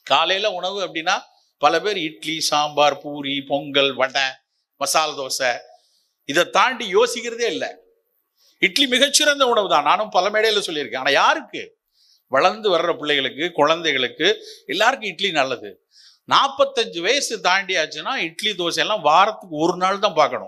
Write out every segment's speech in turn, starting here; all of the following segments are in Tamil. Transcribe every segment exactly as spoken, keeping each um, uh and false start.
காலையில உணவு அப்படின்னா பல பேர் இட்லி, சாம்பார், பூரி, பொங்கல், வடை, மசாலா தோசை, இதை தாண்டி யோசிக்கிறதே இல்லை. இட்லி மிகச்சிறந்த உணவு தான், நானும் பல மேடையில சொல்லியிருக்கேன். ஆனா யாருக்கு? வளர்ந்து வர்ற பிள்ளைகளுக்கு, குழந்தைகளுக்கு எல்லாருக்கும் இட்லி நல்லது. நாற்பத்தஞ்சு வயசு தாண்டியாச்சுன்னா இட்லி தோசை எல்லாம் வாரத்துக்கு ஒரு நாள் தான் பார்க்கணும்.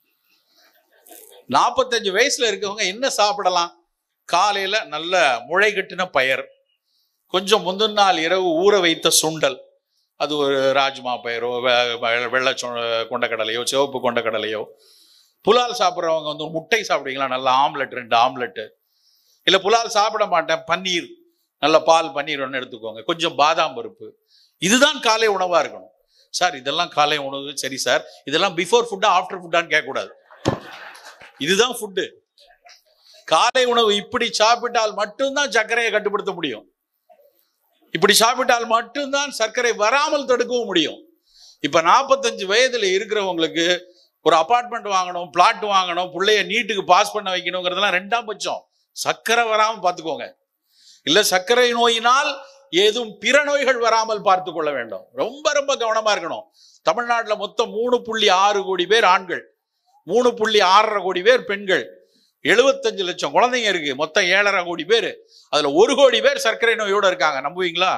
நாற்பத்தஞ்சு வயசுல இருக்கவங்க என்ன சாப்பிடலாம்? காலையில நல்ல முளை கட்டின பயர், கொஞ்சம் முந்தின நாள் இரவு ஊற வைத்த சுண்டல், அது ஒரு ராஜ்மா பயிரோ, வெள்ளை கொண்டக்கடலையோ, சிவப்பு கொண்டக்கடலையோ. புலால் சாப்பிட்றவங்க வந்து முட்டை சாப்பிடுவீங்களா? நல்ல ஆம்லெட், ரெண்டு ஆம்லெட்டு. இல்லை புலால் சாப்பிட மாட்டேன், பன்னீர், நல்ல பால் பன்னீர் ஒன்று எடுத்துக்கோங்க, கொஞ்சம் பாதாம் பருப்பு. இதுதான் காலை உணவா இருக்கணும். சார் இதெல்லாம் காலை உணவு, சரி சார் இதெல்லாம் பிஃபோர் ஃபுட்டா ஆஃப்டர் ஃபுட்டான்னு கேட்கக்கூடாது. இதுதான் ஃபுட்டு. காலை உணவு இப்படி சாப்பிட்டால் மட்டும்தான் சர்க்கரையை கட்டுப்படுத்த முடியும். இப்படி சாப்பிட்டால் மட்டும்தான் சர்க்கரை வராமல் தடுக்கவும் முடியும். இப்ப நாற்பத்தஞ்சு வயதுல இருக்கிறவங்களுக்கு ஒரு அபார்ட்மெண்ட் வாங்கணும், பிளாட் வாங்கணும், பிள்ளைய நீட்டுக்கு பாஸ் பண்ண வைக்கணுங்கிறதெல்லாம் ரெண்டாம் பட்சம். சர்க்கரை வராமல் பார்த்துக்கோங்க. இல்ல சர்க்கரை நோயினால் ஏதும் பிற நோய்கள் வராமல் பார்த்து கொள்ள வேண்டும். ரொம்ப ரொம்ப கவனமா இருக்கணும். தமிழ்நாட்டுல மொத்தம் மூணு புள்ளி ஆறு கோடி பேர் ஆண்கள், மூணு புள்ளி ஆறரை கோடி பேர் பெண்கள், எழுபத்தஞ்சு லட்சம் குழந்தைங்க இருக்கு, மொத்தம் ஏழரை கோடி பேர். அதுல ஒரு கோடி பேர் சர்க்கரை நோயோட இருக்காங்க. நம்புவீங்களா?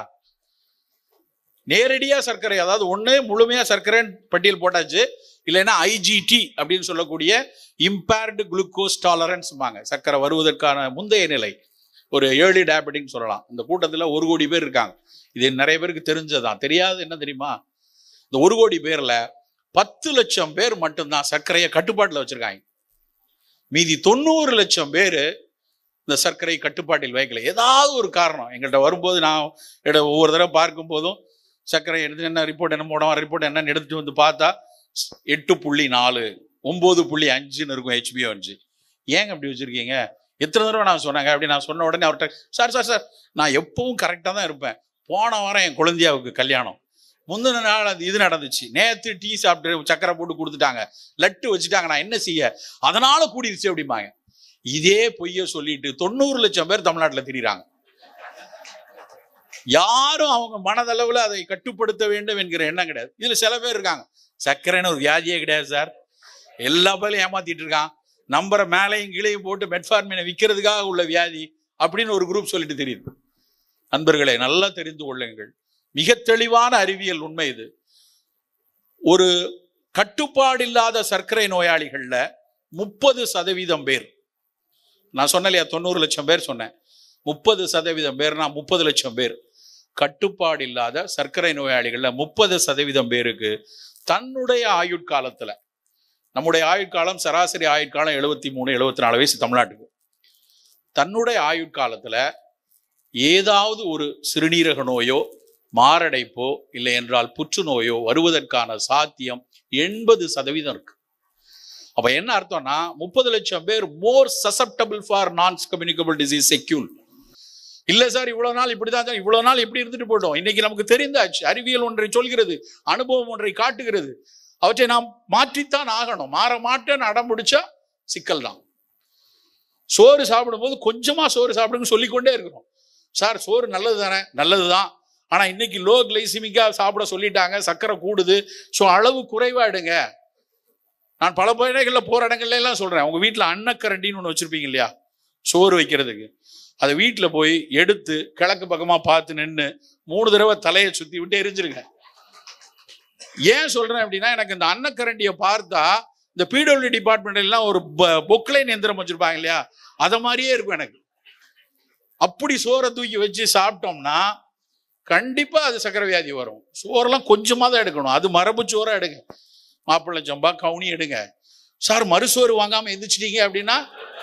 நேரடியா சர்க்கரை, அதாவது ஒண்ணு முழுமையா சர்க்கரை பட்டியல் போட்டாச்சு, இல்லைன்னா ஐஜிடி அப்படின்னு சொல்லக்கூடிய இம்பேர்டு குளுக்கோஸ் டாலரன்ஸ், சர்க்கரை வருவதற்கான முந்தைய நிலை, ஒரு ஏர்லி டயபெட்டிக் சொல்லலாம். இந்த கூட்டத்தில் ஒரு கோடி பேர் இருக்காங்க. இது நிறைய பேருக்கு தெரிஞ்சதான். தெரியாது என்ன தெரியுமா? இந்த ஒரு கோடி பேர்ல பத்து லட்சம் பேர் மட்டும்தான் சர்க்கரையை கட்டுப்பாட்டில் வச்சிருக்காங்க. மீதி தொண்ணூறு லட்சம் பேர் இந்த சர்க்கரை கட்டுப்பாட்டில் வைக்கல. ஏதாவது ஒரு காரணம் எங்கள்கிட்ட வரும்போது, நான் ஒவ்வொரு தடவை பார்க்கும் போதும் சர்க்கரை எடுத்து என்ன ரிப்போர்ட் என்ன போடுவோம், ரிப்போர்ட் என்னன்னு எடுத்துட்டு வந்து பார்த்தா எட்டு புள்ளி நாலு ஒன்பது புள்ளி அஞ்சுன்னு இருக்கும் ஹெச்பிஓ அஞ்சு. ஏங்க அப்படி வச்சிருக்கீங்க? எத்தனை தடவை நான் சொன்னாங்க அப்படி நான் சொன்ன உடனே அவர்கிட்ட, சார் சார் சார் நான் எப்பவும் கரெக்டாக தான் இருப்பேன். போன வாரம் என் குழந்தையாவுக்கு கல்யாணம், முந்தின நாள் அது இது நடந்துச்சு, நேற்று டீ சாப்பிட்டு சக்கரை போட்டு கொடுத்துட்டாங்க, லட்டு வச்சுட்டாங்க, நான் என்ன செய்ய, அதனால கூடிருச்சு அப்படிம்பாங்க. இதே பொய்ய சொல்லிட்டு தொண்ணூறு லட்சம் பேர் தமிழ்நாட்டில் திரிகிறாங்க. யாரும் அவங்க மனதளவுல அதை கட்டுப்படுத்த வேண்டும் என்கிற எண்ணம் கிடையாது. இதுல சில பேர் இருக்காங்க, சர்க்கரைன்னு ஒரு வியாதியே கிடையாது சார், எல்லா பேரும் ஏமாத்திட்டு இருக்கான், நம்பரை மேலையும் கீழையும் போட்டு மெட்ஃபார்மினை விற்கிறதுக்காக உள்ள வியாதி அப்படின்னு ஒரு குரூப் சொல்லிட்டு தெரியுது. நண்பர்களை நல்லா தெரிந்து கொள்ளுங்கள், மிக தெளிவான அறிவியல் உண்மை இது. ஒரு கட்டுப்பாடு இல்லாத சர்க்கரை நோயாளிகள்ல முப்பது சதவீதம் பேர், நான் சொன்னலையா தொண்ணூறு லட்சம் பேர் சொன்னேன், முப்பது சதவீதம் பேர்னா முப்பது லட்சம் பேர். கட்டுப்பாடு இல்லாத சர்க்கரை நோயாளிகள்ல முப்பது சதவீதம் பேருக்கு தன்னுடைய ஆயுட்காலத்துல, நம்முடைய ஆயுட்காலம் சராசரி ஆயுட்காலம் எழுபத்தி மூணு எழுபத்தி நாலு வயசு தமிழ்நாட்டுக்கு, தன்னுடைய ஆயுட்காலத்துல ஏதாவது ஒரு சிறுநீரக நோயோ, மாரடைப்போ, இல்லை என்றால் புற்றுநோயோ வருவதற்கான சாத்தியம் எண்பது சதவீதம் இருக்கு. அப்ப என்ன அர்த்தம்னா, முப்பது லட்சம் பேர் more susceptible for non communicable disease செக்யூல். இல்ல சார் இவ்வளவு நாள் இப்படிதான் சார், இவ்வளவு நாள் இப்படி இருந்துட்டு போட்டோம், இன்னைக்கு நமக்கு தெரிந்தாச்சு, அறிவியல் ஒன்றை சொல்கிறது, அனுபவம் ஒன்றை காட்டுகிறது, அவற்றை நாம் மாற்றித்தான் ஆகணும். மாற மாட்டேன்னு அடம் பிடிச்சா சிக்கல் தான். சோறு சாப்பிடும் போது கொஞ்சமா சோறு சாப்பிடுன்னு சொல்லிக்கொண்டே இருக்கிறோம். சார் சோறு நல்லது தானே, நல்லதுதான், ஆனா இன்னைக்கு லோ கிளைசிமிக்கா சாப்பிட சொல்லிட்டாங்க, சர்க்கரை கூடுது, ஸோ அளவு குறைவாயிடுங்க. நான் பல பயணிகள்ல போற இடங்கள்ல எல்லாம் சொல்றேன், உங்க வீட்டுல அன்னக்கரண்டின்னு ஒண்ணு வச்சிருப்பீங்க இல்லையா, சோறு வைக்கிறதுக்கு, அதை வீட்டுல போய் எடுத்து கிழக்கு பக்கமா பார்த்து நின்று மூணு தடவை தலையை சுத்தி விட்டு எரிஞ்சிருங்க. ஏன் சொல்றேன் அப்படின்னா, எனக்கு இந்த அன்னக்கரண்டியை பார்த்தா இந்த பிடபிள்யூ டிபார்ட்மெண்ட் எல்லாம் ஒரு பொக்லைன் எந்திரம் வச்சிருப்பாங்க இல்லையா, அத மாதிரியே இருக்கும் எனக்கு. அப்படி சோறை தூக்கி வச்சு சாப்பிட்டோம்னா கண்டிப்பா அது சக்கரை வியாதி வரும். சோறெல்லாம் கொஞ்சமா தான் எடுக்கணும், அது மரபு சோறா எடுங்க, மாப்பிள்ளை சம்பா கவுனி எடுங்க. சார் மறுசோறு வாங்காம எந்திரிச்சிட்டீங்க அப்படின்னா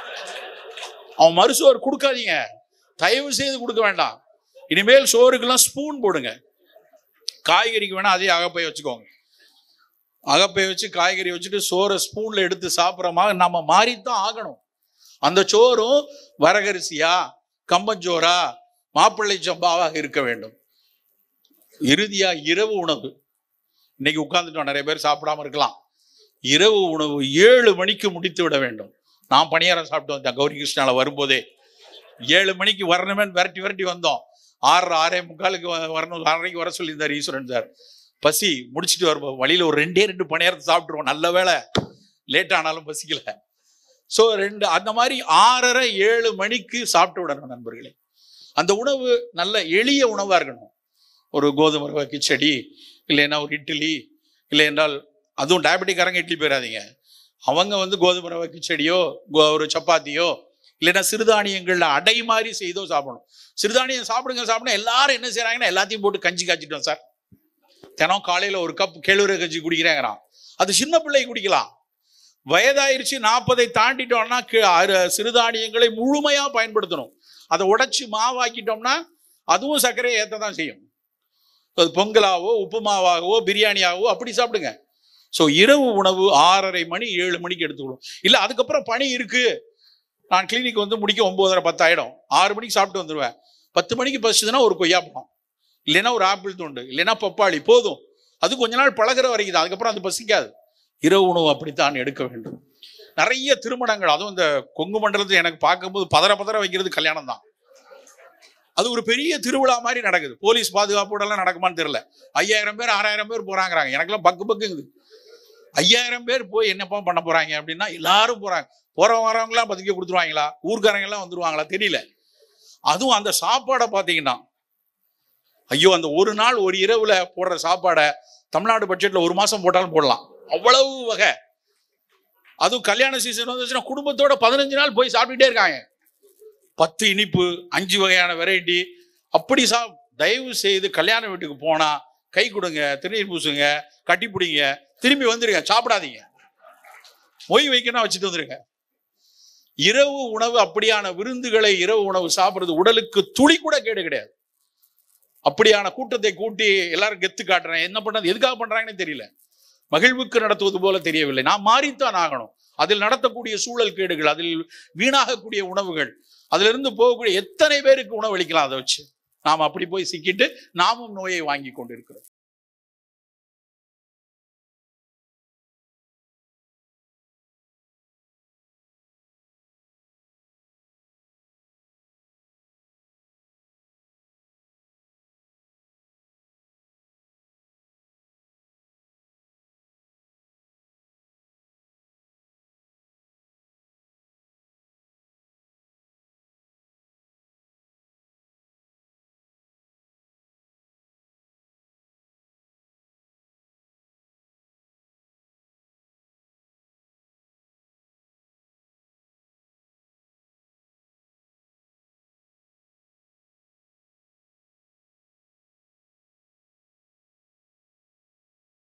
அவன் மறுசோறு கொடுக்காதீங்க, தயவு செய்து கொடுக்க வேண்டாம். இனிமேல் சோறுக்கெல்லாம் ஸ்பூன் போடுங்க. காய்கறிக்கு வேணா அதே அகப்பை வச்சுக்கோங்க, அகப்பை வச்சு காய்கறி வச்சுட்டு சோறை ஸ்பூன்ல எடுத்து சாப்பிட்றமா நம்ம மாறித்தான் ஆகணும். அந்த சோறும் வரகரிசியா, கம்பஞ்சோரா, மாப்பிள்ளை சம்பாவாக இருக்க வேண்டும். இறுதியா இரவு உணவு, இன்னைக்கு உட்கார்ந்துட்டோம், நிறைய பேர் சாப்பிடாம இருக்கலாம். இரவு உணவு ஏழு மணிக்கு முடித்து விட வேண்டும். நான் பணியாரம் சாப்பிட்டு வந்தேன் கௌரி கிருஷ்ணால வரும்போதே, ஏழு மணிக்கு வரணுமேன்னு விரட்டி விரட்டி வந்தோம். ஆறு ஆறே முக்காலுக்கு வரணும், ஆறரைக்கு வர சொல்லியிருந்தார் ஈஸ்வரன் சார். பசி முடிச்சுட்டு வருவோம், வழியில ஒரு ரெண்டே ரெண்டு பணியாரத்தை சாப்பிட்டுருவோம், நல்ல வேலை லேட் ஆனாலும் பசிக்கல. ஸோ ரெண்டு அந்த மாதிரி ஆறரை ஏழு மணிக்கு சாப்பிட்டு விடணும் நண்பர்களே. அந்த உணவு நல்ல எளிய உணவா இருக்கணும். ஒரு கோதுமை ரவை கிச்சடி, இல்லைன்னா ஒரு இட்லி, இல்லை என்றால் அதுவும் டயபெட்டிக்காரங்க இட்லி போயிடாதீங்க. அவங்க வந்து கோதுமை ரவை கிச்சடியோ ஒரு சப்பாத்தியோ இல்லைன்னா சிறுதானியங்கள்ல அடை மாதிரி செய்தோ சாப்பிடணும். சிறுதானியம் சாப்பிடுங்க சாப்பிடுங்க எல்லாரும் என்ன செய்யறாங்கன்னா எல்லாத்தையும் போட்டு கஞ்சி காய்ச்சிட்டோம் சார். தினம் காலையில ஒரு கப் கேழ்வரகு கஞ்சி குடிக்கிறேங்கிறான். அது சின்ன பிள்ளை குடிக்கலாம். வயதாயிருச்சு நாற்பதை தாண்டிட்டோம்னா சிறுதானியங்களை முழுமையா பயன்படுத்தணும். அதை உடைச்சு மாவாக்கிட்டோம்னா அதுவும் சர்க்கரையை ஏற்றதான் செய்யும். அது பொங்கலாவோ உப்புமாவாகவோ பிரியாணியாகவோ அப்படி சாப்பிடுங்க. ஸோ இரவு உணவு ஆறரை மணி ஏழு மணிக்கு எடுத்துக்கணும். இல்லை அதுக்கப்புறம் பணி இருக்கு, நான் கிளினிக் வந்து முடிக்க ஒன்பதரை பத்தாயிடும், ஆறு மணிக்கு சாப்பிட்டு வந்துடுவேன். பத்து மணிக்கு பசிச்சுதுன்னா ஒரு கொய்யாப்பழம், இல்லைன்னா ஒரு ஆப்பிள் துண்டு, இல்லைன்னா பப்பாளி போதும். அது கொஞ்ச நாள் பழகிற வரைக்கும் தான், அதுக்கப்புறம் அது பசிக்காது. இரவு உணவு அப்படித்தான் எடுக்க வேண்டும். நிறைய திருமணங்கள், அதுவும் இந்த கொங்கு மண்டலத்தை எனக்கு பார்க்கும்போது பதற பதற வைக்கிறது கல்யாணம் தான். அது ஒரு பெரிய திருவிழா மாதிரி நடக்குது. போலீஸ் பாதுகாப்போட எல்லாம் நடக்குமான்னு தெரியல. ஐயாயிரம் பேர் ஆறாயிரம் பேர் போறாங்கிறாங்க. எனக்கெல்லாம் பக்கு பக்குங்குது. ஐயாயிரம் பேர் போய் என்னப்பா பண்ண போறாங்க அப்படின்னா எல்லாரும் போறாங்க. போற வரவங்க எல்லாம் பத்திரிக்கை கொடுத்துருவாங்களா, ஊர்க்காரங்க எல்லாம் வந்துருவாங்களா தெரியல. அதுவும் அந்த சாப்பாடை பார்த்தீங்கன்னா, ஐயோ அந்த ஒரு நாள் ஒரு இரவுல போடுற சாப்பாடை தமிழ்நாடு பட்ஜெட்ல ஒரு மாசம் போட்டாலும் போடலாம், அவ்வளவு வகை. அதுவும் கல்யாண சீசன் வந்துச்சுன்னா குடும்பத்தோட பதினஞ்சு நாள் போய் சாப்பிட்டுட்டே இருக்காங்க. பத்து இனிப்பு, அஞ்சு வகையான வெரைட்டி அப்படி சா தயவு செய்து கல்யாண வீட்டுக்கு போனா கை கொடுங்க, திருநீர் பூசுங்க, கட்டி பிடிங்க, திரும்பி வந்துருங்க, சாப்பிடாதீங்க. மொய் வைக்கணும் வச்சுட்டு வந்துருங்க. இரவு உணவு அப்படியான விருந்துகளை இரவு உணவு சாப்பிடுறது உடலுக்கு துளி கூட கேடு கிடையாது. அப்படியான கூட்டத்தை கூட்டி எல்லாரும் கெத்து காட்டுறேன், என்ன பண்றது எதுக்காக பண்றாங்கன்னு தெரியல. மகிழ்வுக்கு நடத்துவது போல தெரியவில்லை. நாம் மாறித்தான் ஆகணும். அதில் நடத்தக்கூடிய சூழல் கேடுகள், அதில் வீணாகக்கூடிய உணவுகள், அதுல இருந்து போகக்கூடிய எத்தனை பேருக்கு உணவளிக்கலாம். அதை வச்சு நாம் அப்படி போய் சிக்கிட்டு நாமும் நோயை வாங்கி கொண்டிருக்கிறோம்.